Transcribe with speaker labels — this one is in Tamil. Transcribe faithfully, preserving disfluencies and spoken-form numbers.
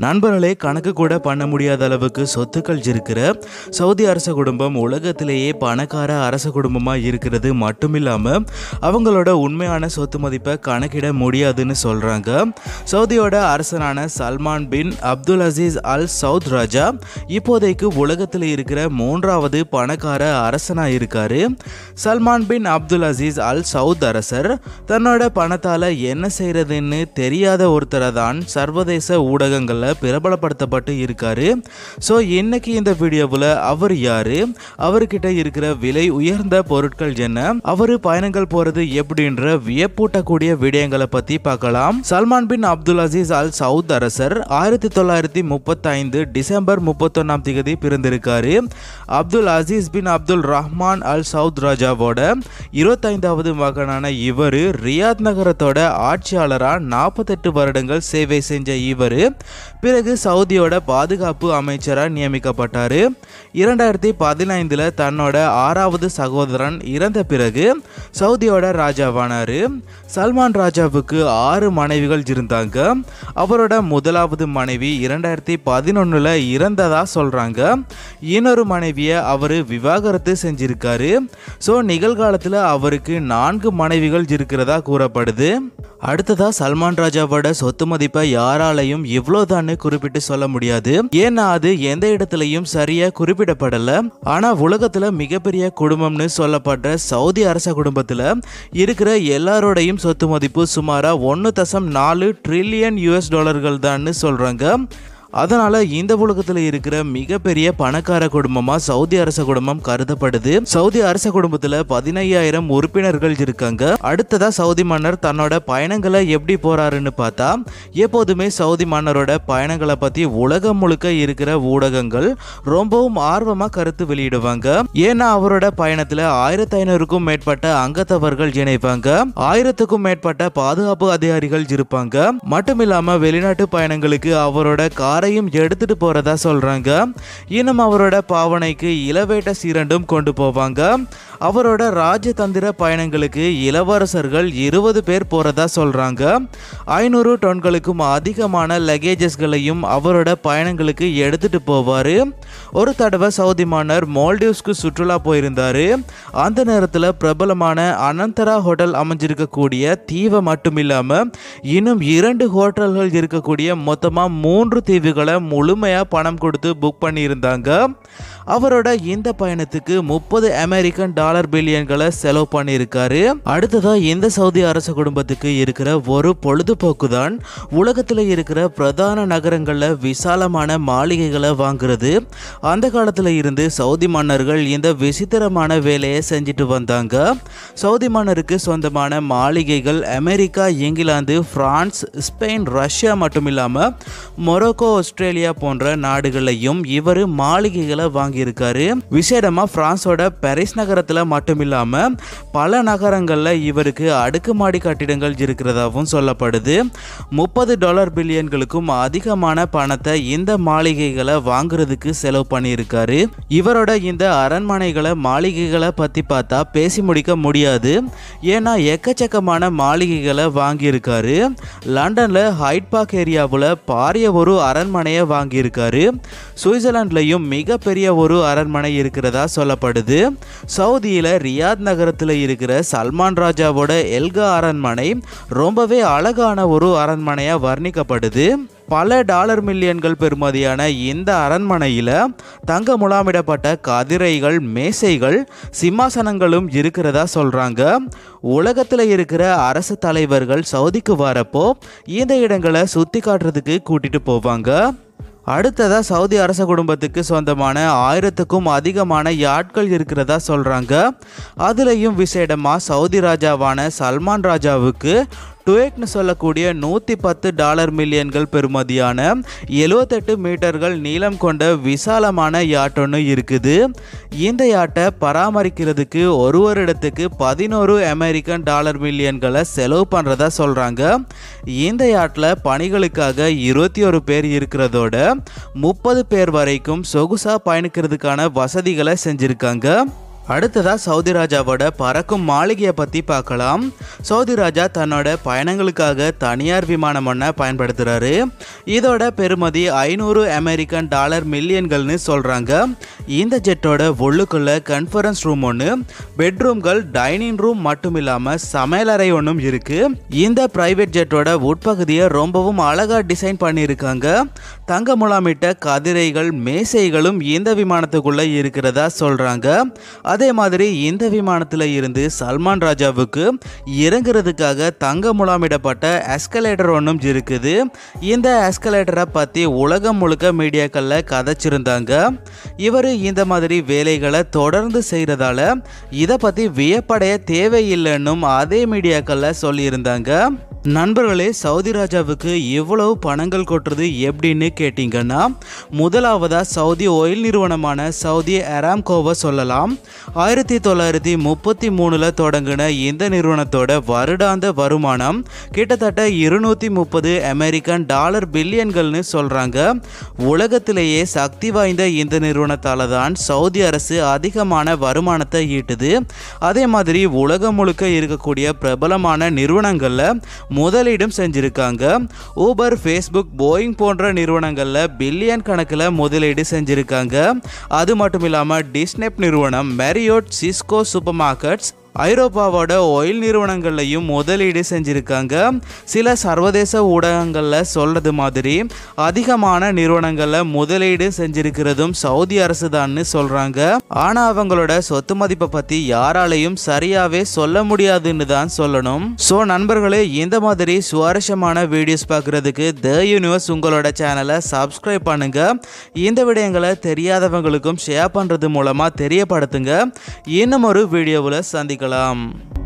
Speaker 1: நண்பர்களே, கணக்கு கூட பண்ண முடியாத அளவுக்கு சொத்துக்கள் இருக்கிற சவுதி அரச குடும்பம் உலகத்திலேயே பணக்கார அரச குடும்பமா இருக்கிறது மட்டுமில்லாம அவங்களோட உண்மையான சொத்து மதிப்பை கணக்கிட முடியாதுன்னு சொல்றாங்க. சவுதியோட அரசனான சல்மான் பின் அப்துல்-அசீஸ் அல் சவுத் ராஜா இப்போதைக்கு உலகத்தில் இருக்கிற மூன்றாவது பணக்கார அரசனா இருக்காரு. சல்மான் பின் அப்துல்-அசீஸ் அல் சவுத் அரசர் தன்னோட பணத்தால என்ன செய்யறதுன்னு தெரியாத ஒருத்தரை தான் சர்வதேச ஊடகங்கள்ல பிரபலப்படுத்தப்பட்டு இருக்காரு. ஸோ இன்னைக்கு இந்த வீடியோவில் அவர் யாரு, அவர்கிட்ட இருக்கிற விலை உயர்ந்த பொருட்கள் என்ன, அவரு பயணங்கள் போறது எப்படின்ற வியப்பூட்டக்கூடிய விடயங்களை பத்தி பார்க்கலாம். சல்மான் பின் அப்துல்-அசீஸ் அல் சவுத் அரசர் ஆயிரத்தி தொள்ளாயிரத்தி முப்பத்தி ஐந்து டிசம்பர் முப்பத்தி ஒன்னாம் தேதி பிறந்திருக்காரு. Abdul Aziz bin Abdul Rahman Al Saud ராஜாவோட இருபத்தைந்தாவது மகனான இவரு ரியாத் நகரத்தோட ஆட்சியாளரா நாற்பத்தெட்டு வருடங்கள் சேவை செஞ்ச இவரு பிறகு சவுதியோட பாதுகாப்பு அமைச்சரா நியமிக்கப்பட்டாரு. இரண்டாயிரத்தி பதினைந்துல தன்னோட ஆறாவது சகோதரன் இறந்த பிறகு சவுதியோட ராஜாவானாரு. சல்மான் ராஜாவுக்கு ஆறு மனைவிகள் இருந்தாங்க. அவரோட முதலாவது மனைவி இரண்டாயிரத்தி பதினொன்னுல இறந்ததா சொல்றாங்க. இன்னொரு மனைவியை அவரு விவாகரத்து செஞ்சிருக்காரு. ஸோ நிகழ்காலத்தில் அவருக்கு நான்கு மனைவிகள் இருக்கிறதா கூறப்படுது. அடுத்ததா சல்மான் ராஜாவோட சொத்து மதிப்பை யாராலையும் இவ்வளவுதான்னு குறிப்பிட்டு சொல்ல முடியாது. ஏன்னா அது எந்த இடத்துலையும் சரியா குறிப்பிடப்படல. ஆனா உலகத்துல மிகப்பெரிய குடும்பம்னு சொல்லப்படுற சவுதி அரச குடும்பத்துல இருக்கிற எல்லாரோடையும் சொத்து மதிப்பு சுமாரா ஒன்னு தசம் நாலு ட்ரில்லியன் யூஎஸ் டாலர்கள் தான் சொல்றாங்க. அதனால இந்த உலகத்தில் இருக்கிற மிகப்பெரிய பணக்கார குடும்பமா சவுதி அரச குடும்பம் கருதப்படுது. சவுதி அரச குடும்பத்துல பதினையாயிரம் உறுப்பினர்கள் இருக்காங்க. அடுத்ததா சவுதி மன்னர் தன்னோட பயணங்களை எப்படி போறாருன்னு பார்த்தா, எப்போதுமே சவுதி மன்னரோட பயணங்களை பத்தி உலகம் முழுக்க இருக்கிற ஊடகங்கள் ரொம்பவும் ஆர்வமா கருத்து வெளியிடுவாங்க. ஏன்னா அவரோட பயணத்துல ஆயிரத்தி ஐநூறுக்கும் மேற்பட்ட அங்கத்தவர்கள் இணைவாங்க. ஆயிரத்துக்கும் மேற்பட்ட பாதுகாப்பு அதிகாரிகள் இருப்பாங்க. மட்டுமில்லாம வெளிநாட்டு பயணங்களுக்கு அவரோட கார் எடுத்துட்டு போறதா சொல்றாங்க. இன்னும் அவரோட பாவனைக்கு இளவேட்டஸ் இரண்டும் கொண்டு போவாங்க. அவரோட ராஜதந்திர பயணங்களுக்கு இளவரசர்கள் இருபது பேர் போறதா சொல்றாங்க. ஐநூறு டன்களுக்கும் அதிகமான லக்கேஜஸ்களையும் அவரோட பயணங்களுக்கு எடுத்துட்டு போவாரு. ஒரு தடவை சவுதி மன்னர் மால்டீவ்ஸ்க்கு சுற்றுலா போயிருந்தாரு. அந்த நேரத்தில் பிரபலமான அனந்தரா ஹோட்டல் அமைஞ்சிருக்கக்கூடிய தீவை மட்டுமில்லாம இன்னும் இரண்டு ஹோட்டல்கள் இருக்கக்கூடிய மொத்தமா மூன்று தீவுகளை முழுமையா பணம் கொடுத்து புக் பண்ணியிருந்தாங்க. அவரோட இந்த பயணத்துக்கு முப்பது அமெரிக்கன் டாலர் பில்லியன்களை செலவு பண்ணியிருக்காரு. அடுத்ததா இந்த சவுதி அரச குடும்பத்துக்கு இருக்கிற ஒரு பொழுதுபோக்கு தான் உலகத்தில் இருக்கிற பிரதான நகரங்கள்ல விசாலமான மாளிகைகளை வாங்குறது. அந்த காலத்துல இருந்து சவுதி மன்னர்கள் இந்த விசித்திரமான வேலையை செஞ்சுட்டு வந்தாங்க. சவுதி மன்னருக்கு சொந்தமான மாளிகைகள் அமெரிக்கா, இங்கிலாந்து, பிரான்ஸ், ஸ்பெயின், ரஷ்யா மட்டுமில்லாம மொரோக்கோ, ஆஸ்திரேலியா போன்ற நாடுகளையும் இவர் மாளிகைகளை வாங்கியிருக்காரு. விசேடமா பிரான்ஸோட பாரிஸ் நகரத்துல மட்டுமில்லாம பல நகரங்கள்ல இவருக்கு அடுக்குமாடி கட்டிடங்கள் இருக்கிறதாவும் சொல்லப்படுது. முப்பது டாலர் பில்லியன்களுக்கும் அதிகமான பணத்தை இந்த மாளிகைகளை வாங்குறதுக்கு செலவு பண்ணியிருக்காரு. இவரோட இந்த அரண்மனைகளை மாளிகைகளை பத்தி பார்த்தா பேசி முடிக்க முடியாது. ஏன்னா எக்கச்சக்கமான மாளிகைகளை வாங்கியிருக்காரு. லண்டன்ல ஹைட் பார்க் ஏரியாவில் பாரிய ஒரு அரண்மனையை வாங்கியிருக்காரு. சுவிட்சர்லாண்ட்லையும் மிகப்பெரிய ஒரு அரண்மனை இருக்கிறதா சொல்லப்படுது. சவுதியில ரியாத் நகரத்தில் இருக்கிற சல்மான் ராஜாவோட எல்கா அரண்மனை ரொம்பவே அழகான ஒரு அரண்மனையா வர்ணிக்கப்படுது. பல டாலர் மில்லியன்கள் பெறுமதியான இந்த அரண்மனையில தங்க முலாமிடப்பட்ட கதிரைகள், மேசைகள், சிம்மாசனங்களும் இருக்கிறதா சொல்றாங்க. உலகத்தில் இருக்கிற அரசு தலைவர்கள் சவுதிக்கு வரப்போ இந்த இடங்களை சுத்தி காட்டுறதுக்கு கூட்டிட்டு போவாங்க. அடுத்ததா சவுதி அரச குடும்பத்துக்கு சொந்தமான ஆயிரத்துக்கும் அதிகமான யாட்கள் இருக்கிறதா சொல்றாங்க. அதுலயும் விசேடமா சவுதி ராஜாவான சல்மான் ராஜாவுக்கு டுவேக்னு சொல்லக்கூடிய நூற்றி பத்து டாலர் மில்லியன்கள் பெறுமதியான எழுபத்தெட்டு மீட்டர்கள் நீளம் கொண்ட விசாலமான யாட் ஒன்று இருக்குது. இந்த யாட்டை பராமரிக்கிறதுக்கு ஒரு வருடத்துக்கு பதினோரு அமெரிக்கன் டாலர் மில்லியன்களை செலவு பண்ணுறதா சொல்கிறாங்க. இந்த யாட்டில் பணிகளுக்காக இருபத்தி ஒரு பேர் இருக்கிறதோட முப்பது பேர் வரைக்கும் சொகுசாக பயணிக்கிறதுக்கான வசதிகளை செஞ்சுருக்காங்க. அடுத்ததா சவுதி ராஜாவோட பறக்கும் மாளிகையை பற்றி பார்க்கலாம். சவுதி ராஜா தன்னோட பயணங்களுக்காக தனியார் விமானம் ஒன்றை பயன்படுத்துகிறாரு. இதோட பெறுமதி ஐநூறு அமெரிக்கன் டாலர் மில்லியன்கள்னு சொல்கிறாங்க. இந்த ஜெட்டோட உள்ளுக்குள்ள கான்ஃபரன்ஸ் ரூம் ஒன்று, பெட்ரூம்கள், டைனிங் ரூம் மட்டும் இல்லாமல் சமையலறை ஒன்றும் இருக்குது. இந்த பிரைவேட் ஜெட்டோட உட்பகுதியை ரொம்பவும் அழகாக டிசைன் பண்ணியிருக்காங்க. தங்க முலாமிட்ட கதிரைகள், மேசைகளும் இந்த விமானத்துக்குள்ளே இருக்கிறதா சொல்கிறாங்க. அதே மாதிரி இந்த விமானத்தில் இருந்து சல்மான் ராஜாவுக்கு இறங்குறதுக்காக தங்க முலாமிடப்பட்ட எஸ்கலேட்டர் ஒன்றும் இருக்குது. இந்த எஸ்கலேட்டரை பற்றி உலகம் முழுக்க மீடியாக்களில் கதைச்சிருந்தாங்க. இவர் இந்த மாதிரி வேலைகளை தொடர்ந்து செய்கிறதால இதை பற்றி வியப்படைய தேவையில்லைன்னும் அதே மீடியாக்களில் சொல்லியிருந்தாங்க. நண்பர்களே, சவுதி ராஜாவுக்கு இவ்வளவு பணங்கள் கொட்டுறது எப்படின்னு கேட்டிங்கன்னா, முதலாவதாக சவுதி ஆயில் நிறுவனமான சவுதி அராம்கோவை சொல்லலாம். ஆயிரத்தி தொள்ளாயிரத்தி முப்பத்தி மூணில் தொடங்கின இந்த நிறுவனத்தோட வருடாந்த வருமானம் கிட்டத்தட்ட இருநூற்றி முப்பது அமெரிக்கன் டாலர் பில்லியன்கள்னு சொல்கிறாங்க. உலகத்திலேயே சக்தி வாய்ந்த இந்த நிறுவனத்தால் தான் சவுதி அரசு அதிகமான வருமானத்தை ஈட்டுது. அதே மாதிரி உலகம் முழுக்க இருக்கக்கூடிய பிரபலமான நிறுவனங்களில் முதலீடும் செஞ்சிருக்காங்க. ஊபர், ஃபேஸ்புக், போயிங் போன்ற நிறுவனங்களில் பில்லியன் கணக்கில் முதலீடு செஞ்சிருக்காங்க. அது மட்டும் இல்லாமல் டிஸ்னெப் நிறுவனம், மேரியோட், சிஸ்கோ சூப்பர் மார்க்கெட்ஸ், ஐரோப்பாவோட ஆயில் நிறுவனங்கள்லையும் முதலீடு செஞ்சுருக்காங்க. சில சர்வதேச ஊடகங்களில் சொல்கிறது மாதிரி அதிகமான நிறுவனங்களில் முதலீடு செஞ்சிருக்கிறதும் சவுதி அரசு தான்னு சொல்கிறாங்க. ஆனால் அவங்களோட சொத்து மதிப்பை பற்றி யாராலையும் சரியாகவே சொல்ல முடியாதுன்னு தான் சொல்லணும். ஸோ நண்பர்களே, இந்த மாதிரி சுவாரஸ்யமான வீடியோஸ் பார்க்குறதுக்கு த யூனிவர்ஸ் உங்களோட சேனலை சப்ஸ்கிரைப் பண்ணுங்கள். இந்த விடயங்களை தெரியாதவங்களுக்கும் ஷேர் பண்ணுறது மூலமாக தெரியப்படுத்துங்க. இன்னும் ஒரு வீடியோவில் சந்திக்கலாம்.